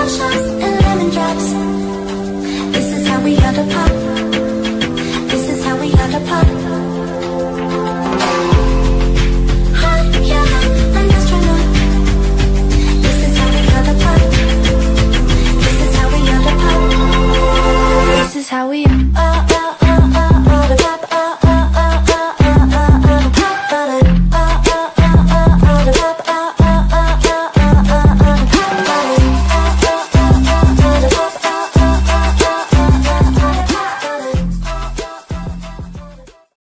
Bottle shots and lemon drops. This is how we order pop. This is how we order pop. Hot, yeah, I'm astronaut. This is how we order pop. This is how we order pop. This is how we